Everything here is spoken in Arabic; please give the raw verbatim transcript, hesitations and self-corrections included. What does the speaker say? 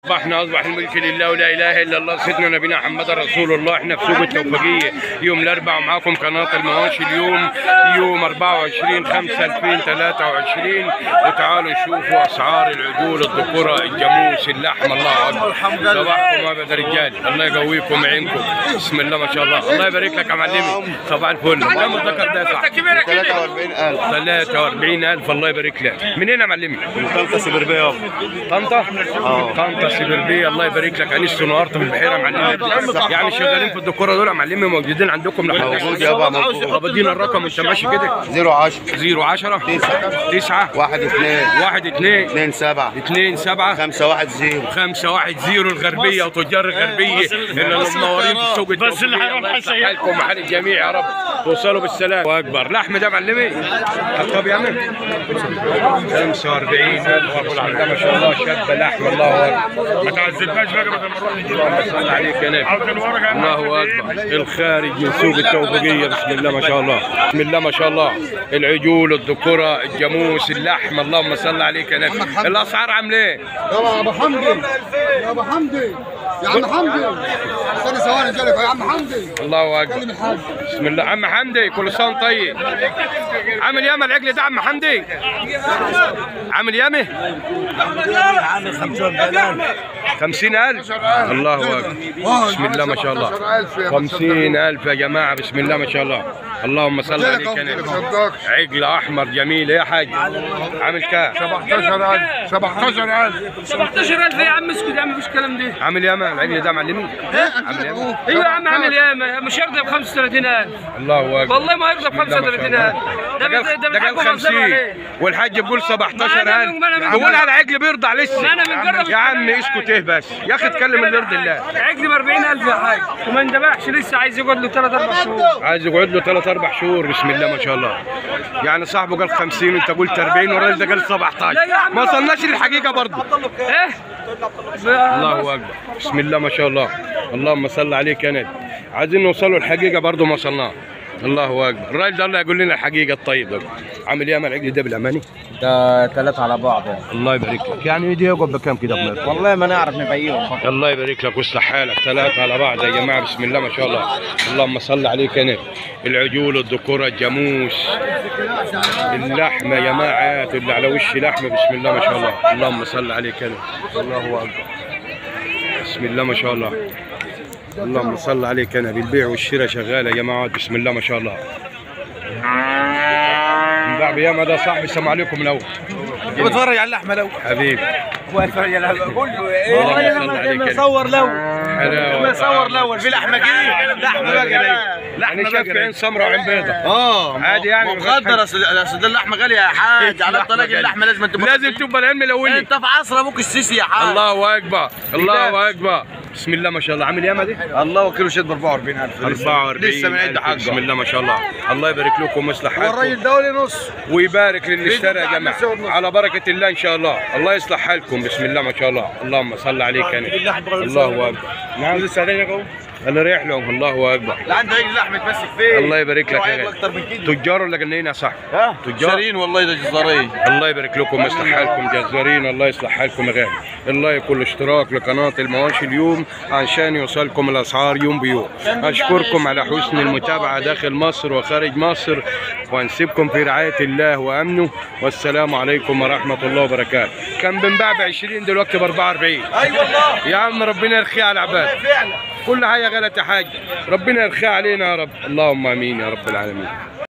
احنا اصبح الملك لله ولا اله الا الله سيدنا نبينا محمد رسول الله. احنا في سوق التوفيقيه يوم الاربعاء ومعاكم قناه المواشي اليوم يوم أربعة وعشرين خمسة ألفين وثلاثة وعشرين. وتعالوا نشوفوا اسعار العجول الذكوره الجاموس اللحم. الله اكبر، صباحكم ابد رجال، الله يقويكم ويعينكم. بسم الله ما شاء الله، الله يبارك لك يا معلمي. صباح الفل. كم الذكر ده يا صاحبي؟ ثلاثة وأربعين ألف. ثلاثة وأربعين ألف، الله يبارك لك. منين يا معلمي؟ من طنطا سبربيه يابا. طنطا؟ اه طنطا سبربيه، الله يبارك لك. انيس ونهارته في البحيره معلمي، يعني شغالين في الدكوره دول يا معلمي، موجودين عندكم لحد موجود يابا موجود. طب ادينا الرقم وانت ماشي كده. صفر عشرة صفر عشرة تسعة تسعة واحد اثنين واحد اثنين اثنين سبعة اثنين سبعة خمسة واحد صفر خمسة واحد صفر. الغربيه وتجار الغربيه اللي منورين في سوق بس اللي هيروح حالكم وحال الجميع يا رب، توصلوا بالسلام واكبر. لحم ده معلمي طب يا عم خمسة وأربعين ألف ده ما شاء الله، شاب لحم. الله اكبر، ما تعذبناش بقى بدل ما نروح نجيب. اللهم صل عليك يا نبي. الله اكبر. الخارج من سوق التوفيقيه، بسم الله ما شاء الله، بسم الله ما شاء الله. العجول الذكوره الجاموس اللحم، اللهم صل عليك يا نبي. الاسعار عامله ايه؟ يا ابو حمدي، يا ابو حمدي، يا عم حمدي، استنى ثواني جالك يا عم حمدي. الله اكبر، بسم الله. عم حمدي كل سنه وانت طيب. عامل ياما العجل ده عم حمدي؟ عامل ياما؟ عامل خمسين ألف. الله أكبر، بسم الله ما شاء الله. خمسين ألف يا جماعة، بسم الله ما شاء الله. اللهم صل عليك يا نبي. عجل أحمر جميل يا حاج. عامل كام؟ سبعتاشر ألف. سبعتاشر ألف. سبعتاشر ألف يا عم. اسكت يا عم، مفيش كلام ده. عامل ياما العجل ده معلمين؟ عامل ياما؟ ايوه يا عم عامل ياما، مش هيرضى ب خمسة وثلاثين ألف. الله أكبر، والله ما هيرضى ب خمسة وثلاثين ألف. ده ده قال خمسين والحاج بيقول سبعتاشر ألف. بيقول على العجل بيرضع لسه. انا بنجرب يا عم اسكت ايه بس يا اخي، اتكلم اللي يرضي الله. عجل ب أربعين ألف يا حاج وما اندبحش لسه، عايز يقعد له ثلاث أربع شهور. عايز يقعد له ثلاث أربع شهور، بسم الله ما شاء الله. يعني صاحبه قال خمسين وانت قلت أربعين والراجل ده قال سبعتاشر، ما وصلناش للحقيقه برضه. ايه؟ الله اكبر، بسم الله ما شاء الله. اللهم صل عليك يا نبي. عايزين نوصلوا الحقيقه برضه ما وصلناش. الله اكبر. الراجل ده الله يقول لنا الحقيقه الطيب ده. عامل ايه العجل ده بالاماني؟ ده ثلاثة على بعض يعني. الله يبارك لك. يعني دي يقعد بكام كده بنات؟ والله ما نعرف نبيعهم. الله يبارك لك ويصلح حالك. ثلاثة على بعض يا جماعه، بسم الله ما شاء الله. اللهم صل عليك يا نبي. العجول الذكوره الجاموس اللحم يا جماعه اللي على وش لحمه، بسم الله ما شاء الله. اللهم صل عليك يا نبي. الله اكبر، بسم الله ما شاء الله. اللهم صل عليك يا نبي. البيع والشراء شغاله يا جماعه، بسم الله ما شاء الله. نباع بياما ده صاحبي. السلام عليكم الاول. بتفرج على اللحمه لو حبيبي. هو يتفرج على اللحمه. قول له ايه لما يصور لو لما يصور الاول في لحمه جديده. لحمه بقى لحمه شاف عين سمراء وعين بيضاء. اه عادي يعني مقدر. اصل اللحمه غاليه يا حاج، على الطلاق اللحمه لازم تبقى لازم تبقى العلم الاولي. انت في عصر ابوك السيسي يا حاج. الله اكبر، الله اكبر، بسم الله ما شاء الله. عامل ياما دي؟ الله وكيلو شد ب أربعة وأربعين ألف. أربعة وأربعين لسه بنعد حاجه. بسم الله ما شاء الله. الله يبارك لكم ويصلح حالكم. والراجل دولي نص ويبارك للي اشترى يا جماعه على بركه الله ان شاء الله. الله يصلح حالكم، بسم الله ما شاء الله. اللهم صل عليك يا نبي. الله اكبر. نعم لسه اهو انا رايح لهم. الله اكبر. لا عنده عجل لحم يتمسك فيه. الله يبارك لك يا اكتر من كده. تجار ولا جنين يا صاحبي؟ ها تجار شارين والله، ده جزارين. الله يبارك لكم ويصلح حالكم جزارين. الله يصلح حالكم يا غالي. الله يكون اشتراك لقناه المواشي اليوم عشان يوصلكم الاسعار يوم بيوم. اشكركم على حسن المتابعه داخل مصر وخارج مصر، ونسيبكم في رعايه الله وامنه، والسلام عليكم ورحمه الله وبركاته. كان بنباع ب عشرين دلوقتي ب أربعة وأربعين. اي والله يا عم ربنا يرخيها على العباد. فعلا كل حاجه غلط يا حاج، ربنا يرخيها علينا يا رب. اللهم امين يا رب العالمين.